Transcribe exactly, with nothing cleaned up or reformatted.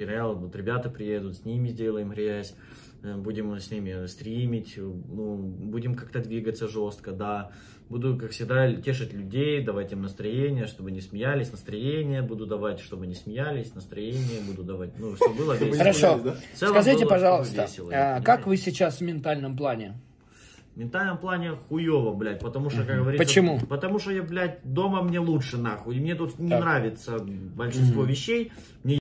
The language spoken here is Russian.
сериал, вот ребята приедут, с ними сделаем грязь, будем с ними стримить, ну, будем как-то двигаться жестко, да. Буду, как всегда, тешить людей, давать им настроение, чтобы не смеялись, настроение буду давать, чтобы не смеялись, настроение буду давать, ну, чтобы было весело. Хорошо, скажите, пожалуйста, как вы сейчас в ментальном плане? В ментальном плане хуево, блядь, потому что, как говорится... Почему? Потому что я, блядь, дома мне лучше, нахуй, и мне тут не так. нравится большинство угу. вещей, мне